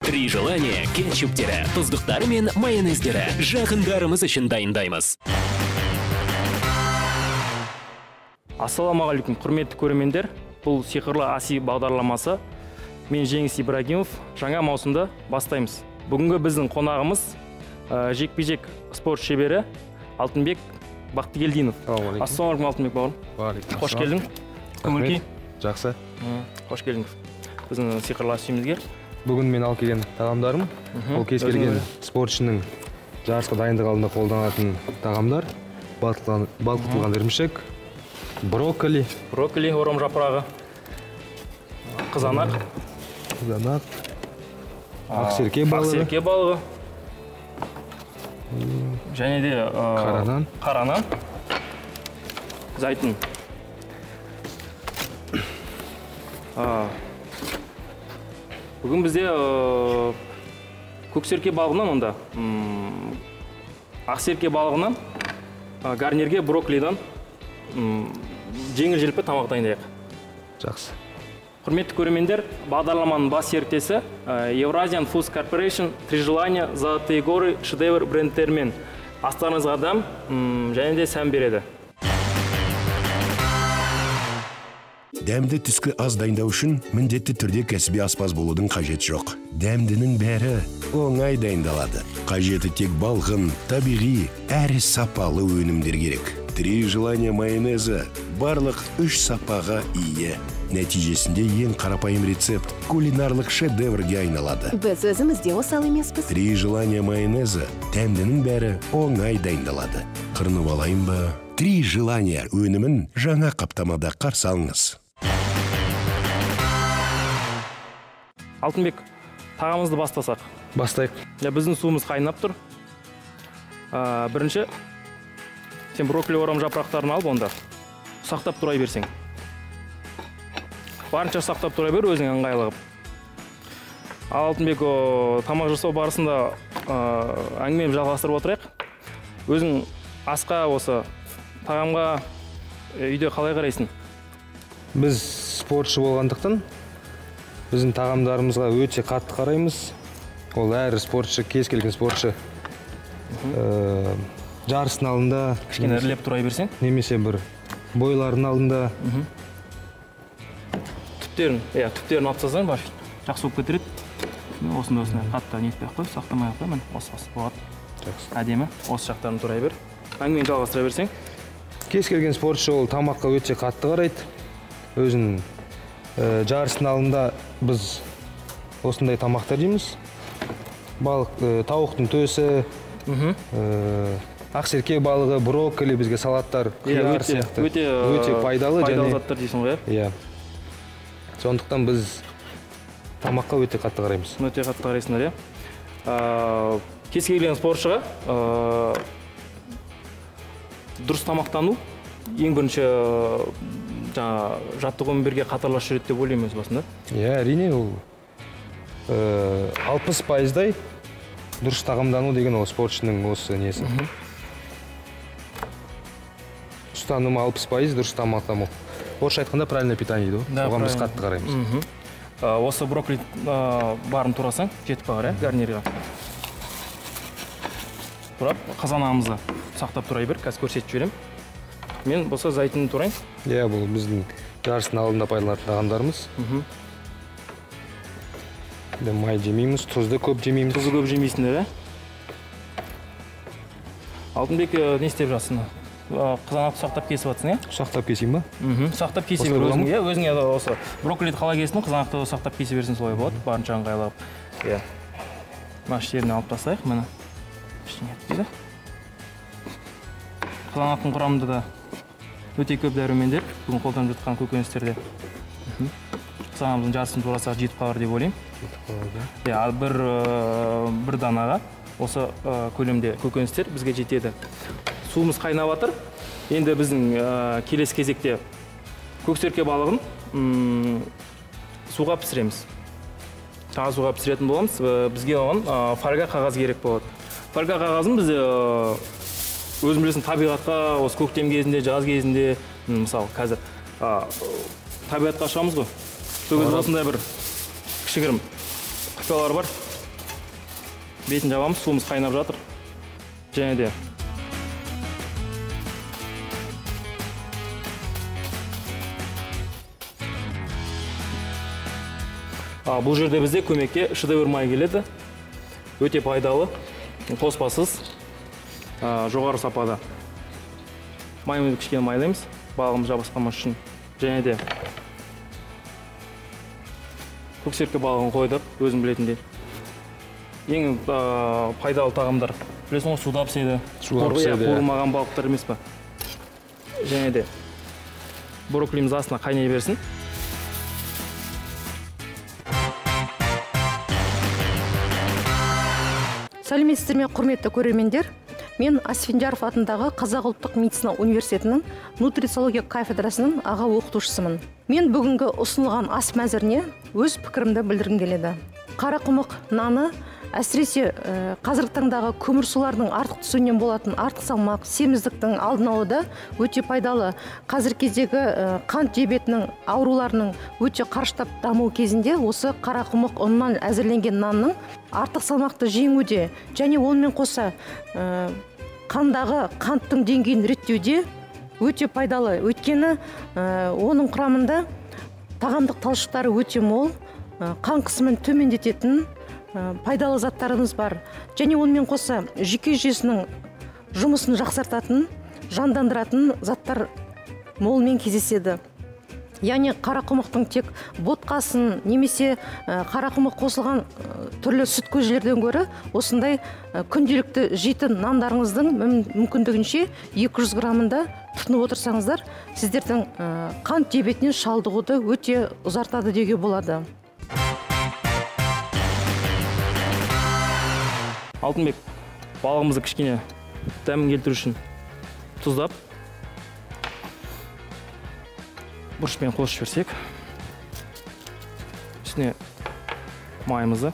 Три желания кетчуптері, тұздықтары мен майонездері жақындарымыз үшін дайындаймыз. Ассалаумағалейкум, құрметті көрермендер. Бұл сиқырлы Аси бағдарламасы. Мен Жеңіс Ибрагимов. Жаңа маусымда бастаймыз. Бүгінгі біздің қонағымыз жекпе-жек спорт шебері Алтынбек Бақтыгелдинов. Ассалаумағалейкум Алтынбек бауырым. Қош келдің. Көңіл-күй? Жақсы. Қош келдің. Біздің сиқырлы Асиімізге. Бүгін мен алып келген тағамдарым. Ол кез келген спортшының жарысқа дайындық алдында қолданатын тағамдар. Балқытылған ірімшік, брокколи, орам жапырағы, қызанақ, ақсерке балығы, және де қаранан, зайтын. Бүгін бізде көксерке балығынан, онда ақсерке балығынан, гарнирге брокколидан жеңіл-желпі тамақ дайындайық. Жақсы. Құрметті көрермендер, бағдарламаның бас серіктесі Eurasian Foods Corporation, Три желания, Золотые горы, шедевр брендтермен астарыңызға дәм және де сән береді. Дәмді түскі аз дайындау үшін міндетті түрде кәсіби аспаз болудың қажет жоқ. Дәмдінің бәрі оңай дайындалады. Қажеті тек балғын, табиғи, әрі сапалы өнімдер керек. Три желания майонезі барлық 3 сапаға ие. Нәтижесінде ең қарапайым рецепт кулинарлық шедеврге айналады. Біз өзімізде осал емеспіз. Три желания майонезі дәмдінің бәрі оңай дайындалады. Қырынып алайын ба? Три желания өнімін жаңа қаптамада қарсы алыңыз. Алтынбек, тағамызды бастасақ. Бастайық. Біздің суымыз қайнап тұр. Бірінші, сен брокколи орам жапырақтарын алып, онда сақтап тұрай берсең. Барынша сақтап тұрай бер, өзің ыңғайлығып. Алтынбек, тамақ жасау барысында әңгімені жалғастырып отырайық. Өзің асқа осы тағамға үйде қалай қарайсың? Біз спортшы болғандықтан біздің тағамдарымызға өте қатты қараймыз. Ол әр спортшы, кез келген спортшы жарыстың алдында кішкене ірілеп тұрай берсең, немесе бір бойлардың алдында түптерін алып тастасаң, жақсы болып кетіреді. Осында қатты нетпей қой, сақтамай қой, мен осы болады. Әдемі, осы жақтарын тұрай бер. Әңгімені жалғастыра берсең. Кез келген спортшы ол тамаққа өте қатты қарайды. Өзінің жарыстың алдында біз осындай тамақтар жейміз. Тауықтың төсі, ақсерке балығы, брокколи, бізге салаттар, қияр сияқты өте пайдалы заттар дейсің ғой. Иә. Сондықтан біз тамаққа өте қатты қараймыз. Өте қатты қарайсыңдар, иә. Кез келген спортшыға дұрыс тамақтану ең бірінші жаттығумен бірге қатарлас жүреді деп ойлаймын өз басында. Иә, әрине, ол 60%-дай дұрыс тағамдану деген ол спортшының осы несі. Ұстанымы 60% дұрыс тамақтану. Орысша айтқанда правильное питание дейді. Оған біз қатты қараймыз. Осы брокколи барын турасаң, жетіп бағар, гарнирға. Тұрап, қызанағымызды сақтап тұрай бір, қазір көрсетіп жіберем. Мен болса зайтын тұрайын. Иә, бұл біздің жарыстың алдында пайдаланатын тағамдарымыз. Май жемейміз, тұзды көп жемейміз. Тұзды көп жемейсіңдер, Алтынбек, не істеп жатсың? Қызанақты сақтап кесіп жатсың, иә? Сақтап кесейін ба? Сақтап кесе бер өзің, иә? Өзіңе осы брокколиді қалай кестің, қызанақты сақтап кесе берсін солай болады, барынша ыңғайлығып. Иә. Мына іштеріне алып тастайық, міне. Ішіне етпейді. Қызанақтың құрамында да өте көп дәрумендер, бүгін қолданып жатқан көкөністерде. Қызанағымыздың жарысын турасақ жетіп қалар деп ойлаймын. Бір данаға осы көлемде көкөністер бізге жетеді. Суымыз қайнап жатыр. Енді біздің келесі кезекте көксерке балығын суға пісіреміз. Тағы суға пісіретін боламыз. Бізге оған фольга қағаз керек болады. Фольга қағазын біз өзім білесің табиғатқа, осы көктем кезінде, жаз кезінде, мысалы қазір табиғатқа шығамыз ғой. Сол кезде осындай бір кішігірім құпиялар бар. Бетін жабамыз, суымыз қайнап жатыр. Және де бұл жерде бізде көмекке шедевр май келеді. Өте пайдалы, қоспасыз, жоғары сапада. Майымызды кішкене майлаймыз, балығымыз жабысқанмас үшін. Және де көксерке балығын қойдық, өзім білетіндей. Ең пайдалы тағамдар. Білесің ғой, суда піседі. Суда піседі. Қуырылмаған балықтар емес пе? Және де брокколиміз астына қайнай берсін. Сәлеметсіздер ме, құрметті көрермендер? Мен Асфендияров атындағы Қазақ ұлттық медицина университетінің нутрициология кафедрасының аға оқытушысымын. Мен бүгінгі ұсынылған ас мәзіріне өз пікірімді білдіргім келеді. Қарақұмық наны әсіресе қазіргі таңдағы көмірсулардың артық түсуінен болатын артық салмақ, семіздіктің алдын алуда өте пайдалы. Қазіргі кездегі қант диабетінің ауруларының өте қарыштап даму кезінде осы қарақұмық ұнынан әзірленген нанның артық салмақты жеңуде және онымен қоса қандағы қанттың деңгейін реттеуде өте пайдалы. Өйткені оның құрамында тағамдық талшықтары өте мол, қан қысымын төмендететін пайдалы заттарымыз бар. Және онымен қоса жүйке жүйесінің жұмысын жақсартатын, жандандыратын заттар молмен кездеседі. Яғни қарақұмықтың тек ботқасын немесе қарақұмық қосылған түрлі сүт көжелерден гөрі осындай күнделікті жейтін нандарыңыздың мүмкіндігінше 200 граммында тұтынып отырсаңыздар, сіздердің қант диабетінен шалдығуды өте ұзартады деуге болады. Алтынбек, балығымызды кішкене дәмін келтіру үшін тұздап, бұрышпен қосып жіберсек, үстіне майымызды,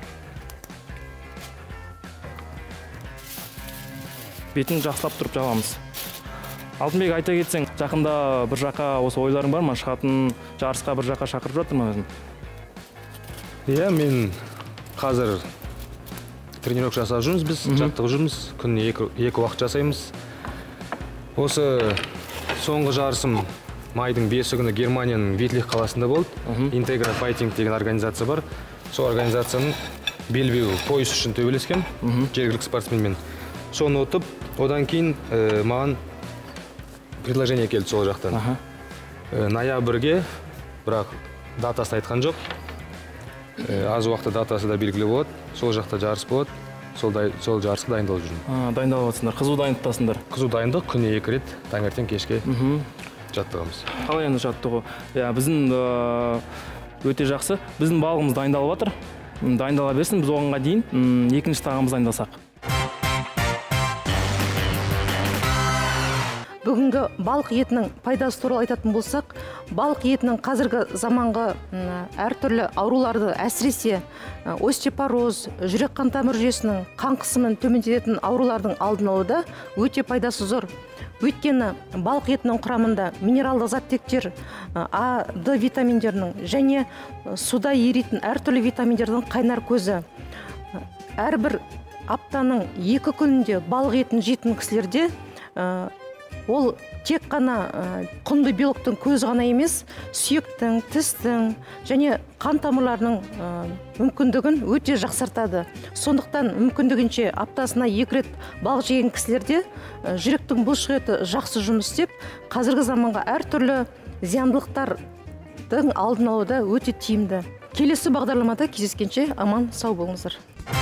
бетін жақсылап тұрып жабамыз. Алтынбек, айта кетсең, жақында бір жаққа осы ойларың бар ма? Шығатын жарысқа бір жаққа шақырып жатыр ма өзің? Иә, мен қазір тренировка жасап жүрміз, біз жаттығып жүрміз, күніне 2 уақыт жасаймыз. Осы соңғы жарысым майдың 5 күні Германияның Витлих қаласында болды. Integra Fighting деген организация бар. Сол организацияның белбеу пояс үшін төбелескен, жергілікті спортсменмен. Соны ұтып, одан кейін маған предложение келді сол жақтан. Ноябрьге, бірақ датасын айтқан жоқ. Аз уақытта датасы да белгілі болады. Сол жақта жарыс болады. Сол жарысқа дайындалып жүрмін. Дайындалып жатсыңдар. Қызу дайындықтасыңдар. Қызу дайындық күніне 2 рет таңертең кешке жаттығамыз. Қалай енді жаттығу? Біздің өте жақсы. Біздің балығымыз дайындалып жатыр. Дайындала берсін, біз оғанға дейін екінші тағамыз дайындалсақ. Бүгінгі балық етінің пайдасы туралы айтатын болсақ, балық етінің қазіргі заманғы әртүрлі ауруларды, әсіресе остеопороз, жүрек қан тамыр жүйесінің қан қысымын төмендететін аурулардың алдын алуда өте пайдасы зор. Өйткені балық етінің құрамында минералдық заттектер, А, Д витаминдерінің және суда еритін әртүрлі витаминдердің қайнар көзі. Әрбір аптаның 2 күнінде балық етін жейтін кісілерде ол тек қана құнды белоктың көзі ғана емес, сүйектің, тістің және қан тамырларының мүмкіндігін өте жақсартады. Сондықтан мүмкіндігінше аптасына 2 рет балық жеген кісілерде жүректің бұлшықеті жақсы жұмыс істеп, қазіргі заманға әртүрлі зияндылықтардың алдын алуда өте тиімді. Келесі бағдарламада кездескенше аман сау болыңыздар.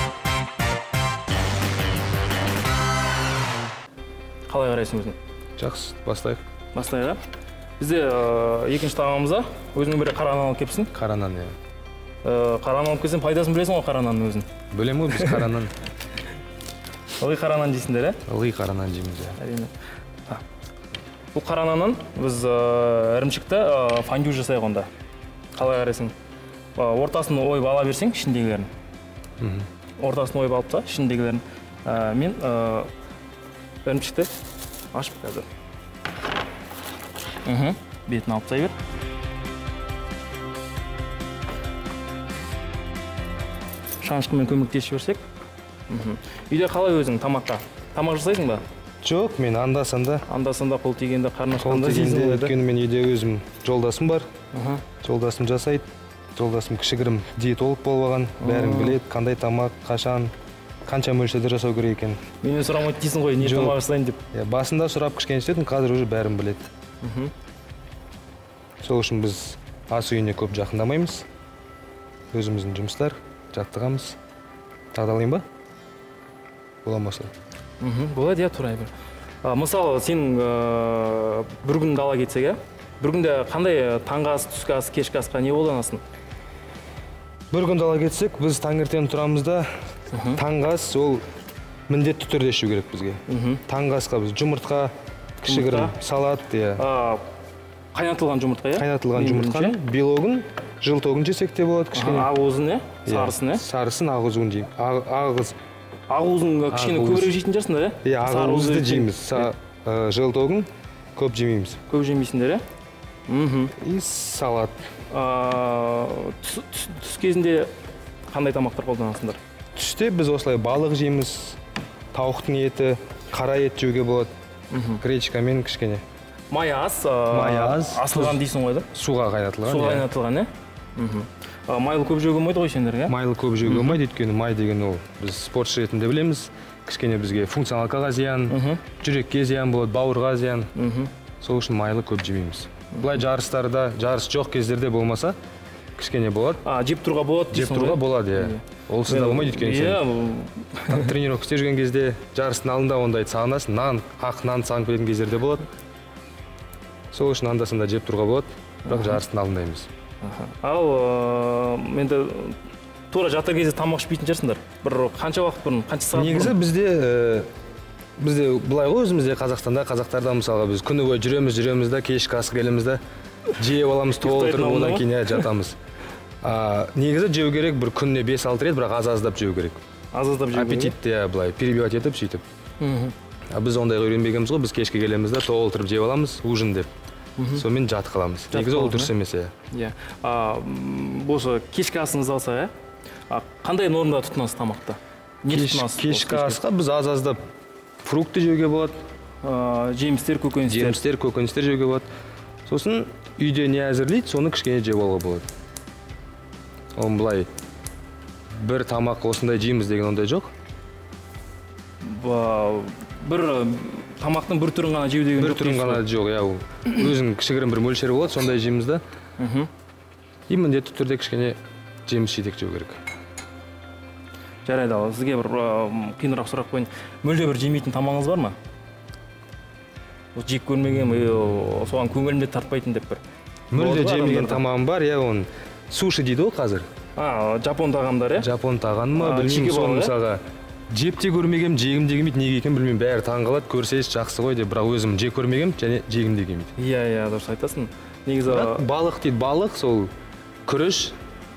Қалай қарайсың өзің? Жақсы, бастайық. Бастайық. Бізде екінші тағамымызда өзіңе бір қара нан алып келіпсің. Қара нан, иә. Қара нан алып келсең, пайдасын білесің ғой қара нанның өзін? Білем ғой, біз қара нан. Ылғи қара нан дейсіңдер, ә? Ылғи қара нан жейміз, иә. Әрине. Бұл қара наннан біз ірімшікті фондю жасайық онда. Қалай қарайсың? Ортасын ойып ала берсең, ішіндегілерін. Ортасын ойып алып та, ішіндегілерін. Мен ірімшікті ашып қазір. Бетін алып тастай бер. Шанышқымен көмектесіп жіберсек, Үйде қалай өзің тамаққа? Тамақ жасайсың ба? Жоқ, мен анда-санда Қол тигенде қарны қол ашқанда тигенде, сезім өйткені мен үйде өзім жолдасым бар. Жолдасым жасайды. Жолдасым кішігірім диетолог болып алған, бәрін біледі, қандай тамақ, қашан, қанша мөлшерде жасау керек екен. Менен сұрамайды дейсің ғой, не тамақ жасайын деп. Басында сұрап кішкене істедім, қазір уже бәрін біледі. Сол үшін біз ас үйіне көп жақындамаймыз. Өзіміздің жұмыстар, жаттығамыз. Тағдалайын ба? Бола ма осылай? Болады, иә, тура бір. Мысалы, сен бір күн дала кетсек, бір күнде қандай таңғы ас, түскі ас, кешкі асқа не қолданасың? Бір күн дала кетсек, біз таңертең тұрамыз да, таңғы ас ол міндетті түрде ішу керек бізге. Таңғы асқа біз жұмыртқа, кішігірім салат, қайнатылған жұмыртқа, иә? Қайнатылған жұмыртқаның белогын, жылтогын жесек те болады, кішкене. Ақуызын, иә? Сарысын, иә? Сарысын, ақуызын жейміз. Ақуызын кішкене көбірек жейтін жарсыңдар, иә? Иә, ақуызды жейміз. Жылтогын көп жемейміз. Көп жемейсіңдер, иә? И салат. Түс кезінде қандай тамақтар қолданасыңдар? Түсте біз осылай балық жейміз, тауықтың еті, қара ет жеуге болады, гречкамен кішкене. Май ас, асылған дейсің ғой да? Суға қайнатылған. Суға қайнатылған, иә? Майлы көп жеуге болмайды ғой сендерге? Майлы көп жеуге болмайды, өйткені май деген ол біз спортшы ретінде білеміз. Кішкене бізге функционалкаға зиян, жүрекке зиян болады, бауырға зиян. Сол үшін майлы көп жемейміз. Бұлай жарыстарда, жарыс жоқ кездерде болмаса, кішкене болады. Жеп тұруға болады дейсің ғой? Жеп тұруға болады, иә. Ол сізда болмайды, өйткені сен тренировка істеп жүрген кезде, жарыстың алдында ондайды сағынасың, ақ нан сағынып келетін кездерде болады. Сол үшін анда-санда жеп тұруға болады, бірақ жарыстың алдында емес. Ал менде тура жатар кезде тамақ ішпейтін шығарсыңдар. Бір қанша уақыт бұрын, қанша сағат бұрын? Негізі бізде былай ғой, өзімізде Қазақстанда, қазақтарда мысалға біз күні бойы жүреміз да, кешкі ас келеміз да, жеп аламыз, толтырып, одан кейін жатамыз. Негізі жеу керек, бір күніне 5-6 рет, бірақ аз-аздап жеу керек. Аз-аздап жеу керек. Аппетитті былай перебивать етіп, сөйтіп. Біз ондайға үйренбегенбіз ғой, біз кешке келеміз да, толтырып жеп аламыз, ужин деп. Сонымен жатып қаламыз. Негізі ол дұрыс емес, иә. Осы кешкі асыңызды алсақ, қандай нормада тұтынасыз тамақты? Кешкі асқа біз аз-аздап фрукты жеуге болады. Жемістер, көкөністер жеуге болады. Сосын үйде не әзірлейді, соны кішкене жеп алуға болады. Оның былай бір тамақ осындай жейміз деген ондай жоқ. Бір тамақтың бір түрін ғана жеу деген бір түрін ғана жоқ, иә, өзінің кішігірім бір мөлшері болады, сондай жейміз да. И міндетті түрде кішкене жеміс-жидек жеу керек. Жарайды, ал сізге бір қиынырақ сұрақ қойын. Мүлде бір жемейтін тамағыңыз бар ма? Жек көрмеген, соған көңілімде тартпайтын деп бір. Мүлде жемеген тамағым бар, иә, оны суши дейді ғой қазір. Жапон тағамдар, иә? Жапон тағаны ма, білмеймін, соны мысалға жеп те көрмегем, жегім де келмейді, неге екенін білмеймін, бәрі таңғалады, көрсеңіз жақсы ғой деп, бірақ өзім жеп көрмегем және жегім де келмейді. Иә, дұрыс айтасың. Негізі балық дейді, балық, сол күріш.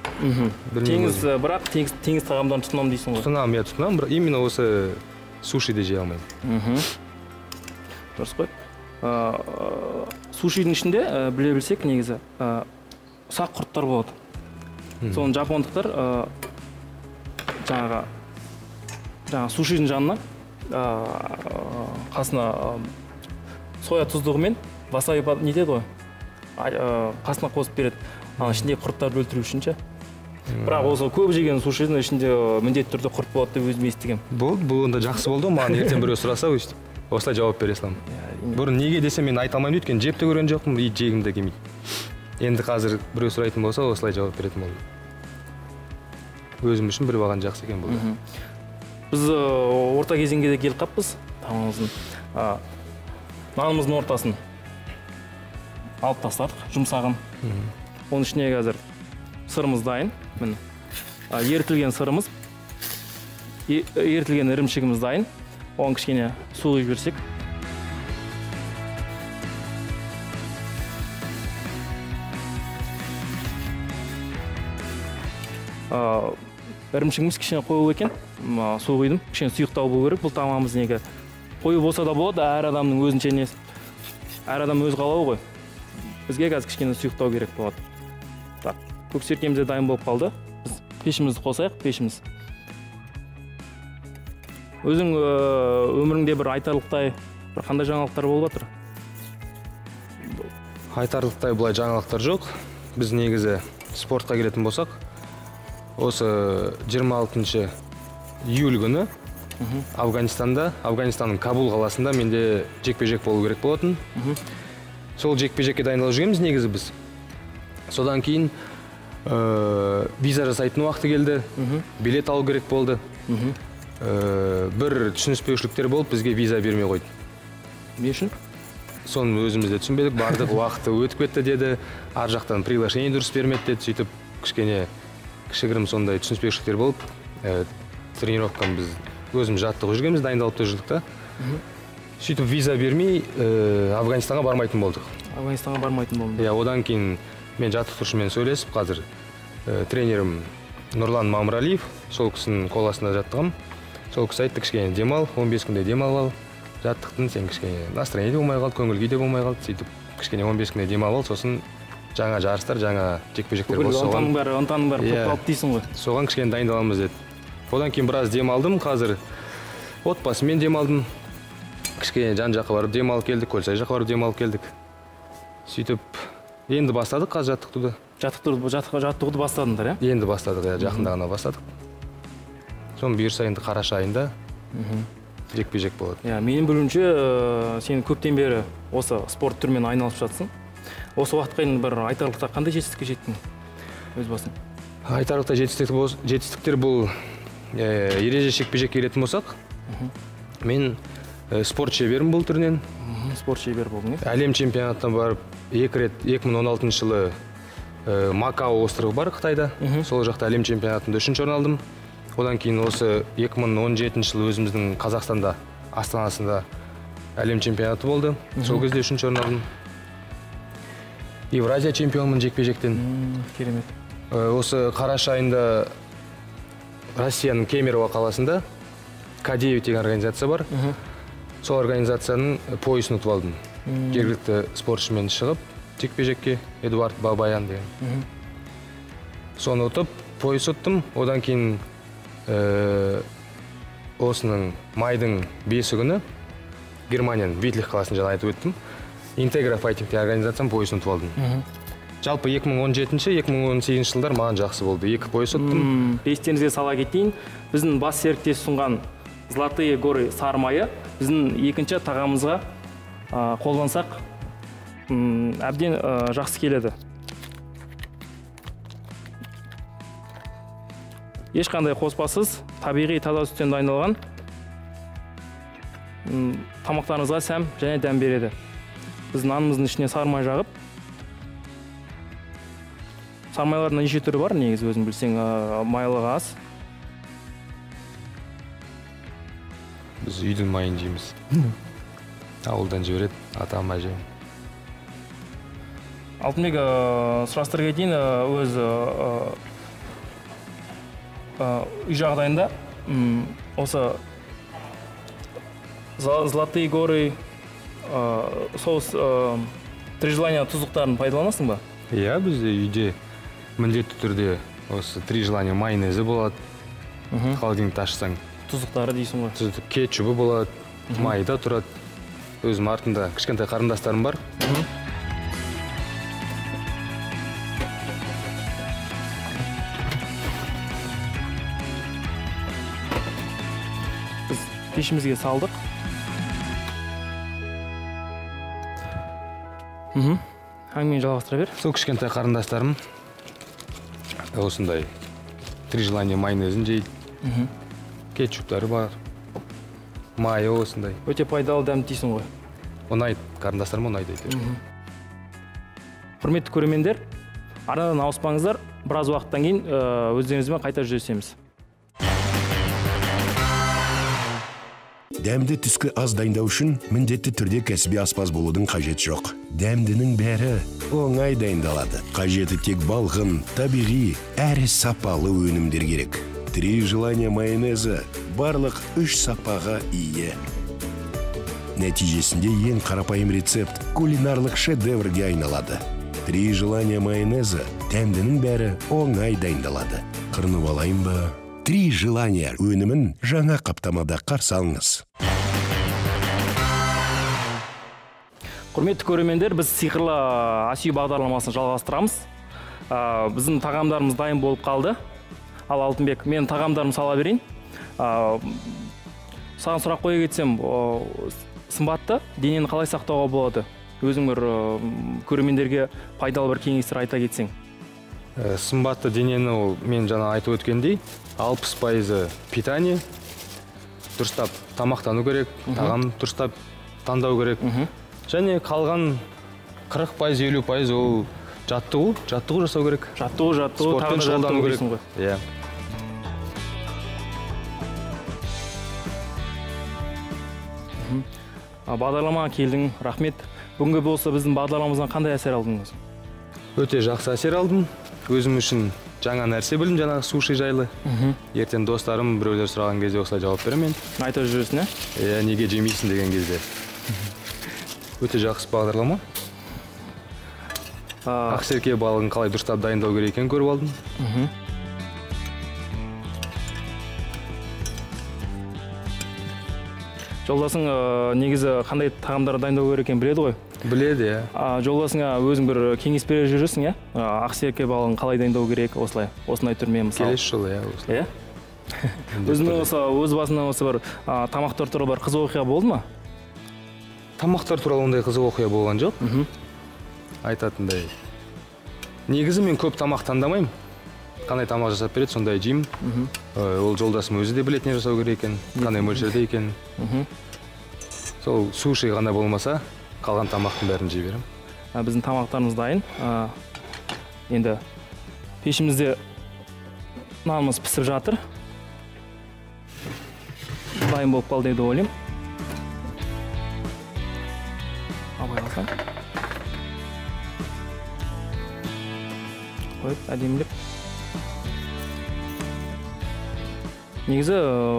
Бірақ теңіз тағамдарын тұтынамын дейсің ғой? Тұтынамын, иә, тұтынамын, бірақ именно осы сушиде жей алмаймын. Дұрыс қой. Сушидің ішінде біле білсек, негізі ұсақ құрттар болады. Соны жапондықтар жаңағы сушидің жанына қасына соя тұздығы мен васаби не деді ғой, қасына қосып береді. Ішінде құрттарды өлтіру үшін ше. Бірақ осы көп жеген сушидің ішінде міндетті түрде құрт болады деп өзім естігем. Болды, бұл онда жақсы болды, маған ертең біреу сұраса, осылай жауап бере саламын. Бұрын неге десе мен айта алмаймын, өйткені жеп те көрген жоқпын, и жегім де келмейді. Енді қазір біреу сұрайтын болса, осылай жауап беретін болдым. Өзім үшін бір баған жақсы екен болды. Біз орта кезеңге де келіп қаппыз, тамағымыздың. Нанымыздың ортасын алып тастадық, жұмсағын. Оның ішіне қазір сырымыз дайын. Ертілген сырымыз, ертілген ірімшігіміз дайын. Оған кішкене су құйып жіберсек. Ірімшігіміз кішкене қою екен, су құйдым, кішкене сұйықтау болу керек. Бұл тамағымыз неге қою болса да болады, әр адамның өзінше несі, әр адам өз қалауы ғой. Бізге қазір кішкене сұйықтау керек болады. Көксеркеміз де дайын болып қалды. Біз пешімізді қосайық, пешіміз. өзің өміріңде бір айтарлықтай бір қандай жаңалықтар болып жатыр? Айтарлықтай бұлай жаңалықтар жоқ. Біз негізі спортқа келетін болсақ, осы 26 июль күні Афганистанның Кабул қаласында менде жекпе-жек болу керек болатын. Сол жекпе-жекке дайындалып жүргенбіз негізі біз. Содан кейін виза жасайтын уақыты келді, билет алу керек болды. Бір түсініспеушіліктер болып, бізге виза бермей қойды. Не үшін? Соны өзіміз де түсінбедік, бардық, уақыты өтіп кетті деді, ар жақтан приглашение дұрыс бермеді деді, сөйтіп кішігірім сондай түсініспеушіліктер болып, тренировканы біз өзіміз жаттығып жүргенбіз, дайындалып та жүрдік та. Сөйтіп виза бермей, Афганистанға бармайтын болдық. Афганистанға бармайтын болдым. Одан кейін мен жаттықтырушымен сөйлесіп, қазір тренерім Нұрлан Мамыралиев, сол кісінің қоластында жаттығым. Сол кісі айтты, кішкене демал, 15 күнде демал ал, жаттықтың, сен кішкене настроение болмай қалды, көңіл-күй де болмай қалды, сөйтіп кішкене 15 күнде демал ал, сосын жаңа жарыстар, жаңа жекпе-жектер болса, ынтаның бәрі топталып дейсің ғой. Соған кішкене дайындаламыз деді. Одан кейін біраз демалдым, қазір отбасымен демалдым. Кішкене жан-жаққа барып демалып келдік, Көлсай жаққа барып демалып келдік. Сөйтіп, енді бастадық қазір жаттықтыруды. Жаттығуды бастадыңдар, иә? Енді бастадық, жақында ғана бастадық. Соның бұйырса енді қараша айында жекпе-жек болады. Менің білуімше, сен көптен бері осы спорт түрімен айналысып жатсың. Осы уақытқа дейін бір айтарлықтай қандай жетістікке жеттің өз басың? Айтарлықтай жетістіктер бұл ереже жекпе-жекке келетін болсақ, мен спорт шеберім бұл түрінен. Спорт шебер болдың, иә? Әлем чемпионатына барып, 2 рет 2016 жылы Макао островы бар Қытайда. Сол жақта әлем чемпионатында 3-ші орын алдым. Одан кейін осы 2017 жылы өзіміздің Қазақстанда, Астанасында әлем чемпионаты болды. Сол кезде 3-ші орын алдым. Евразия чемпионымын жекпе-жектен. Керемет. Осы қараша айында Россияның Кемерово қаласында К9 деген организация бар. Сол организацияның поясын ұтып алдым. Жергілікті спортшымен шығып, жекпе-жекке Эдуард Бабаян деген. Соны ұтып, пояс ұттым. Одан кейін осының майдың 5 күні Германияның Витлих қаласын жаңа айтып өттім. Интегра файтинг организацияның поясын ұтып алдым. Жалпы 2017-2018 жылдар маған жақсы болды. 2 пояс ұттым. Естеріңізге сала кетейін, біздің бас серіктес ұсынған Золотые горы сары майы біздің екінші тағамызға қолдансақ әбден жақсы келеді. Ешқандай қоспасыз, табиғи таза сүттен дайындалған тамақтарыңызға сәм және дәм береді. Біз нанымыздың ішіне сары май жағып, сары майлардың неше түрі бар, негізі өзің білсең, майлығы аз. Біз үйдің майын жейміз. Ауылдан жібереді, атам әжем. Алтынбек, сұрастырға дейін өз үй жағдайында осы Золотые горы соус три желания тұздықтарын пайдаланасың ба? Иә, бізде үйде міндетті түрде осы три желания майонезі болады. Холодильникті ашсаң. Тұздықтары дейсің ғой? Тұздық кетчупы болады, майда тұрады. Өзім артында кішкентай қарындастарым бар. Біз пешімізге салдық. Әңгімені жалғастыра бер. Сол кішкентай қарындастарым осындай три желания майонезін жейді. Кетчуптары бар. Майы осындай. Өте пайдалы дәм дейсің ғой? Ұнайды, қарындастарым ұнайды айтады. Құрметті көрермендер, арнадан ауыспаңыздар, біраз уақыттан кейін өздеріңізбен қайта жүздесеміз. Дәмді түскі аз дайындау үшін міндетті түрде кәсіби аспаз болудың қажет жоқ. Дәмдінің бәрі оңай дайындалады. Қажеті тек балғын, табиғи, әрі сапалы өнімдер керек. Три желания майонезі барлық 3 сапаға ие. Нәтижесінде ең қарапайым рецепт кулинарлық шедеврге айналады. Три желания майонезі дәмдінің бәрі оңай дайындалады. Қырынып алайын ба? 3 желания өнімін жаңа қаптамада қарсы алыңыз. Құрметті көрермендер, біз сиқырлы ас үй бағдарламасын жалғастырамыз. Біздің тағамдарымыз дайын болып қалды. Ал Алтынбек, мен тағамдарымды сала берейін. Саған сұрақ қоя кетсем, сымбатты денені қалай сақтауға болады? Өзің бір көрермендерге пайдалы бір кеңестер айта кетсең. Сымбатты денені ол мен жаңа айтып өткендей, 60% питание, дұрыстап тамақтану керек, тағам дұрыстап таңдау керек. Және қалған 40%, 50% ол жаттығу жасау керек. Жаттығу, спортпен шұғылдану керек. Иә. Бағдарламаға келдің, рахмет. Бүгінгі болса біздің бағдарламамыздан қандай әсер алдыңыз? Өте жақсы әсер алдым. Өзім үшін жаңа нәрсе білдім, жаңағы суши жайлы. Ертең достарым біреулер сұраған кезде осылай жауап беремін. Айтып жүресің, иә? Неге жемейсің деген кезде. Өте жақсы бағдарлама. Ақсерке балығын қалай дұрыстап дайындау керек екенін көріп алдым. Жолдасың негізі қандай тағамдар дайындау керек екенін біледі ғой? Біледі, иә. Жолдасыңа өзің бір кеңес бере жүресің, иә? Ақсерке балығын қалай дайындау керек осындай түрмен мысалы? Келесі жолы, иә, осылай. Өзіңнің өз басынан осы бір тамақтар туралы бір қызық оқиға болды ма? Тамақтар туралы ондай қызық оқиға болған жоқ. Айтатындай. Негізі мен көп тамақ таңдамаймын. Қандай тамақ жасап береді, сондай жеймін. Ол жолдасым өзі де білетін жасау керек екен, қандай мөлшерде екен. Сол суши ғана болмаса, қалған тамақтың бәрін жей беремін. Біздің тамақтарымыз дайын. Енді пешімізде нанымыз пісіп жатыр. Дайын болып қалды деп ойлаймын. Абайласам. Қойып, әдемілеп. Негізі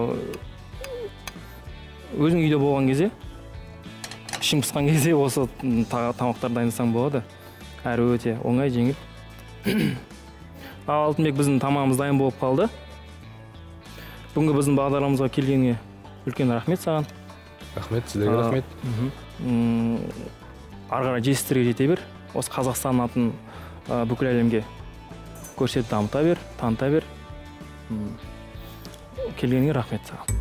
өзің үйде болған кезде, ішің пысқан кезде осы тамақтар дайындасаң болады. Әрі өте оңай, жеңіл. Алтынбек, біздің тамағымыз дайын болып қалды. Бүгінгі біздің бағдарламамызға келгеніңе үлкен рахмет саған. Рахмет, сіздерге рахмет. Ары қарай жетістіктерге жете бер. Осы Қазақстан атын бүкіл әлемге көрсетіп дамыта бер, таныта бер. Келгеніңе рахмет саған.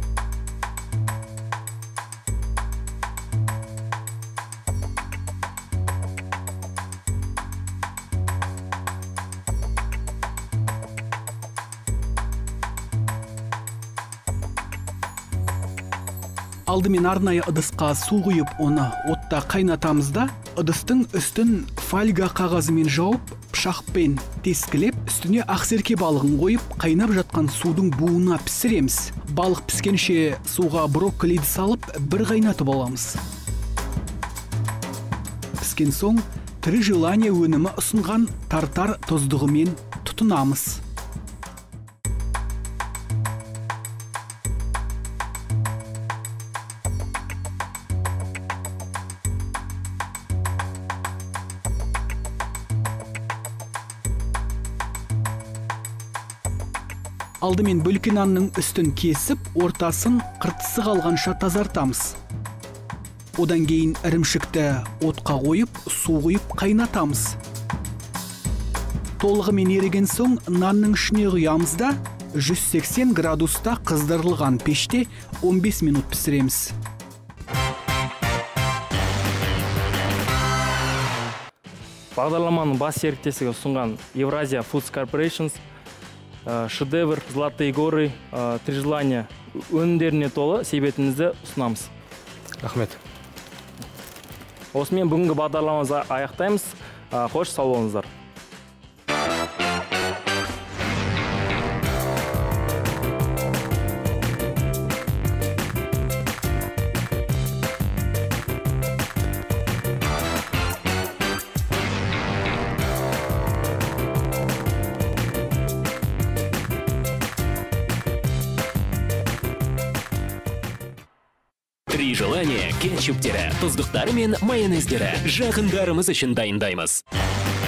Алдымен арнайы ыдысқа су құйып, оны отта қайнатамыз да, ыдыстың үстін фольга қағазымен жауып, пышақпен тескілеп, үстіне ақсерке балығын қойып, қайнап жатқан судың буына пісіреміз. Балық піскенше суға брокколиді салып, бір қайнатып аламыз. Піскен соң, «Три желания» өнімі ұсынған тартар тұздығымен тұтынамыз. Алдымен бөлке нанның үстін кесіп, ортасын қыртысы қалғанша тазартамыз. Одан кейін ірімшікті отқа қойып, су құйып қайнатамыз. Толығымен еріген соң нанның ішіне құямыз да 180 градуста қыздырылған пеште 15 минут пісіреміз. Бағдарламаның бас серіктесі ұсынған Евразия Foods Corporations, шедевр, золотые горы, три желания өнімдеріне толы себетімізді ұсынамыз. Рахмет. Осымен бүгінгі бағдарламамызды аяқтаймыз. Қош, сау болыңыздар. Три желания кетчуптері, тұздықтары мен майонездері жақындарымыз үшін дайындаймыз.